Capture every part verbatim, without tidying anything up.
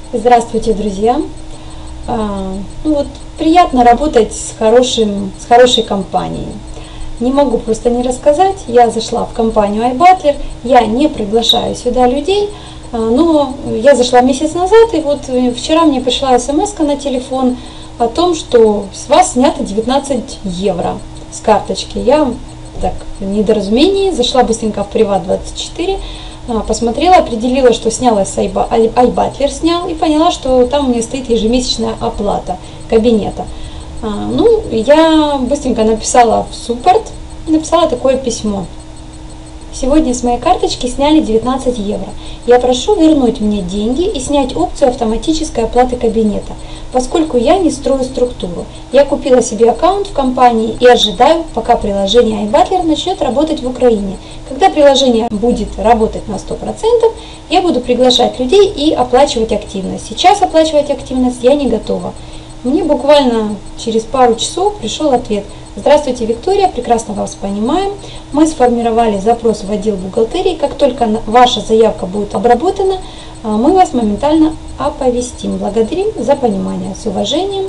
Здравствуйте, друзья! А, ну вот, приятно работать с, хорошим, с хорошей компанией. Не могу просто не рассказать. Я зашла в компанию iButler, я не приглашаю сюда людей, но я зашла месяц назад, и вот вчера мне пришла смс на телефон о том, что с вас снято девятнадцать евро с карточки. Я так, в недоразумении зашла быстренько в Приват двадцать четыре, посмотрела, определила, что снялась с iButler, снял, и поняла, что там у меня стоит ежемесячная оплата кабинета. Ну, я быстренько написала в суппорт, написала такое письмо. Сегодня с моей карточки сняли девятнадцать евро. Я прошу вернуть мне деньги и снять опцию автоматической оплаты кабинета, поскольку я не строю структуру. Я купила себе аккаунт в компании и ожидаю, пока приложение iButler начнет работать в Украине. Когда приложение будет работать на сто процентов, я буду приглашать людей и оплачивать активность. Сейчас оплачивать активность я не готова. Мне буквально через пару часов пришел ответ. Здравствуйте, Виктория, прекрасно вас понимаем. Мы сформировали запрос в отдел бухгалтерии. Как только ваша заявка будет обработана, мы вас моментально оповестим. Благодарим за понимание. С уважением,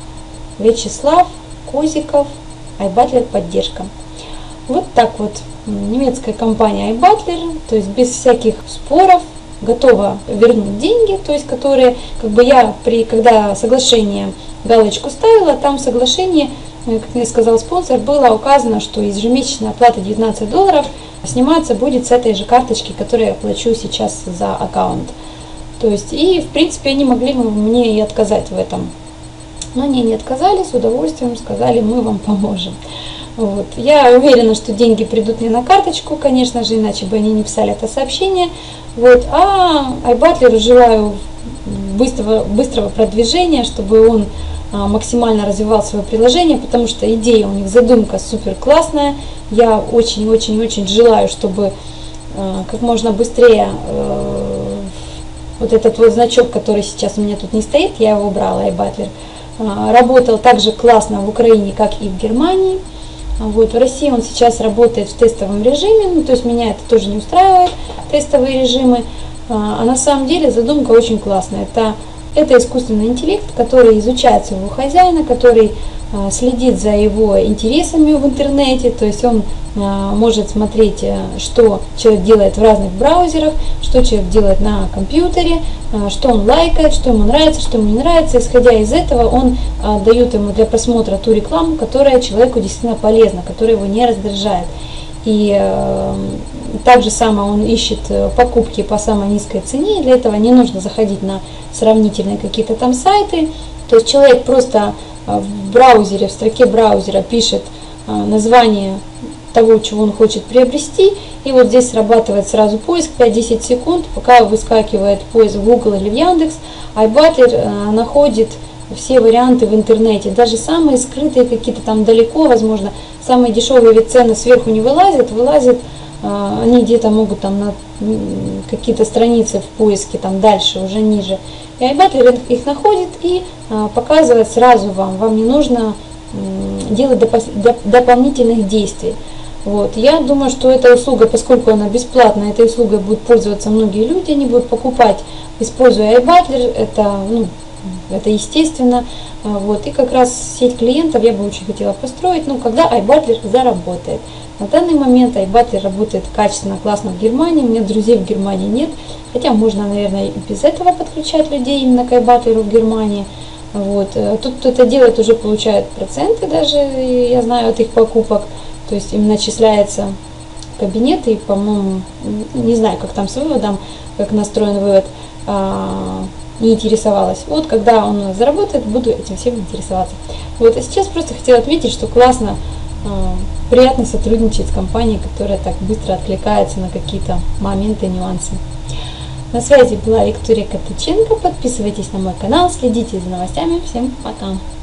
Вячеслав Козиков, iButler поддержка. Вот так вот немецкая компания iButler, то есть без всяких споров, готова вернуть деньги, то есть которые, как бы я, при, когда соглашение галочку ставила, там в соглашении, как мне сказал спонсор, было указано, что ежемесячная оплата девятнадцать долларов сниматься будет с этой же карточки, которую я плачу сейчас за аккаунт. То есть, и в принципе они могли мне и отказать в этом. Но они не отказали, с удовольствием сказали, мы вам поможем. Вот. Я уверена, что деньги придут мне на карточку, конечно же, иначе бы они не писали это сообщение. Вот. А iButler желаю быстрого, быстрого продвижения, чтобы он а, максимально развивал свое приложение, потому что идея у них, задумка супер классная. Я очень-очень-очень желаю, чтобы а, как можно быстрее а, вот этот вот значок, который сейчас у меня тут не стоит, я его убрала, iButler, а, работал так же классно в Украине, как и в Германии. Вот, в России он сейчас работает в тестовом режиме, ну, то есть меня это тоже не устраивает, тестовые режимы. А, а на самом деле задумка очень классная. Это, это искусственный интеллект, который изучает своего хозяина, который а, следит за его интересами в интернете, то есть он а, может смотреть, что человек делает в разных браузерах, что человек делает на компьютере, а, что он лайкает, что ему нравится, что ему не нравится. Исходя из этого он а, дает ему для просмотра ту рекламу, которая человеку действительно полезна, которая его не раздражает. И э, так же само он ищет покупки по самой низкой цене, и для этого не нужно заходить на сравнительные какие-то там сайты. То есть человек просто в браузере, в строке браузера пишет э, название того, чего он хочет приобрести, и вот здесь срабатывает сразу поиск пять-десять секунд, пока выскакивает поиск в Google или в Яндекс, iButler э, находит все варианты в интернете, даже самые скрытые какие-то там далеко, возможно, самые дешевые, ведь цены сверху не вылазят, вылазят, э, они где-то могут там на какие-то страницы в поиске, там дальше, уже ниже. И iButler их находит и э, показывает сразу вам, вам не нужно э, делать доп доп дополнительных действий. Вот. Я думаю, что эта услуга, поскольку она бесплатная, этой услугой будут пользоваться многие люди, они будут покупать, используя iButler, это, ну, это естественно. Вот. И как раз сеть клиентов я бы очень хотела построить, ну, когда iButler заработает. На данный момент iButler работает качественно, классно в Германии, у меня друзей в Германии нет, хотя можно, наверное, и без этого подключать людей именно к iButler в Германии. Вот. Тут кто это делает, уже получает проценты даже, я знаю, от их покупок. То есть им начисляется кабинет, и, по-моему, не знаю, как там с выводом, как настроен вывод, а, не интересовалась. Вот когда он заработает, буду этим всем интересоваться. Вот, а сейчас просто хотела отметить, что классно, а, приятно сотрудничать с компанией, которая так быстро откликается на какие-то моменты, нюансы. На связи была Виктория Катыченко. Подписывайтесь на мой канал, следите за новостями. Всем пока!